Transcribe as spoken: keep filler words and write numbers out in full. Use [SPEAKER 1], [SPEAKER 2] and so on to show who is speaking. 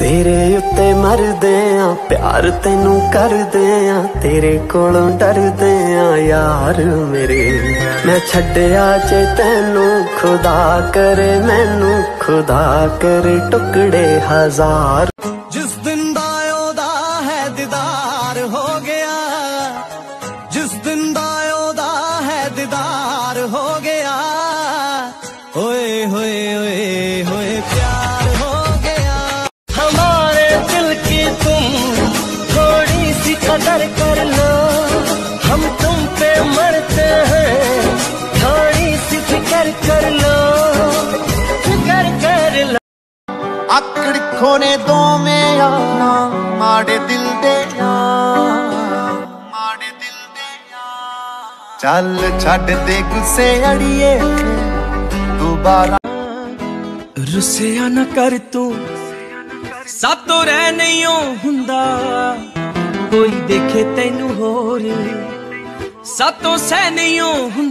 [SPEAKER 1] तेरे उत्ते मरदे आ प्यार तेनू करदे आ, तेरे कोलों डरदे आ यार मेरे। मैं छड्डिया जे तेनू खुदा करे मैनू, खुदा करे टुकड़े हजार। जिस दिन दा ओदा है दीदार हो गया, जिस दिन दा ओदा है दीदार हो गया, होए होए होए होए प्यार हो गया। हमारे दिल की तुम थोड़ी सी कदर कर लो, हम तुम पे मरते हैं, थोड़ी सी फिक्र कर लो, फिक्र कर लो। आकड़ खोने दो में आना माड़े दिल दे, माड़े दिल दे चल छड़ दे गुस्से अड़िए दोबारा। रुसिया न कर तू सातों रह नहीं हुंदा, कोई देखे तेनू होर सातों सह नहीं हुंदा।